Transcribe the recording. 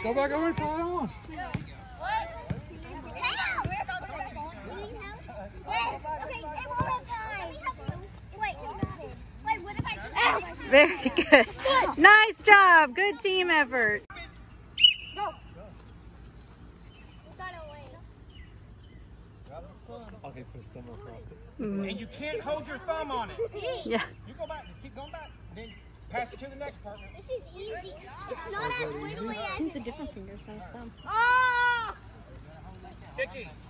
Go back over and try it on. Very good. Nice job. Good team effort. Go. Okay, put his thumb across it. And you can't hold your thumb on it. Yeah. You go back. Just keep going back. Then pass it to the next partner. This is easy. It's not as wiggly as Use a different finger size thumb. Oh! Vicky.